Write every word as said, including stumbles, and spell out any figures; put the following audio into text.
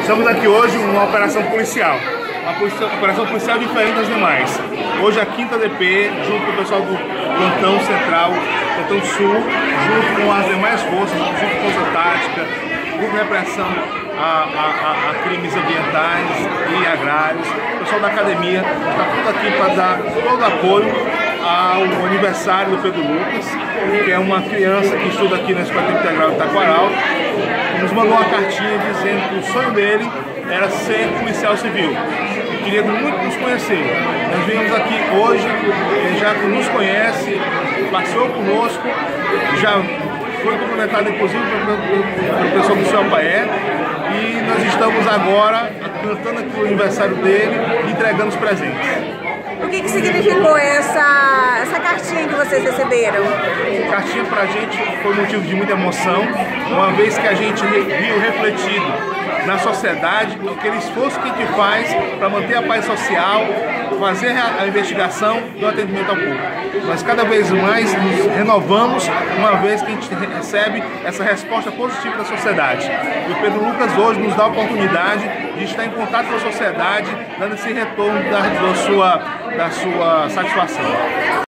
Estamos aqui hoje numa operação policial, uma operação policial diferente das demais. Hoje a quinta D P, junto com o pessoal do Plantão Central, Plantão Sul, junto com as demais forças, junto com a Força Tática, Grupo de Repressão a, a, a crimes ambientais e agrários, o pessoal da academia, está tudo aqui para dar todo apoio ao aniversário do Pedro Lucas, que é uma criança que estuda aqui na Escola Integral de Itaquaral, que nos mandou uma cartinha dizendo que o sonho dele era ser policial civil. E queria muito nos conhecer. Nós viemos aqui hoje, ele já nos conhece, passou conosco, já foi cumprimentado inclusive pelo pessoal do seu Apaé, e nós estamos agora cantando aqui o aniversário dele e entregando os presentes. O que, que significou essa, essa cartinha que vocês receberam? A cartinha pra gente foi motivo de muita emoção, uma vez que a gente viu refletido na sociedade aquele esforço que a gente faz para manter a paz social, fazer a investigação do atendimento ao público. Nós cada vez mais nos renovamos, uma vez que a gente recebe essa resposta positiva da sociedade. E o Pedro Lucas hoje nos dá a oportunidade de estar em contato com a sociedade, dando esse retorno da, da, sua, da sua satisfação.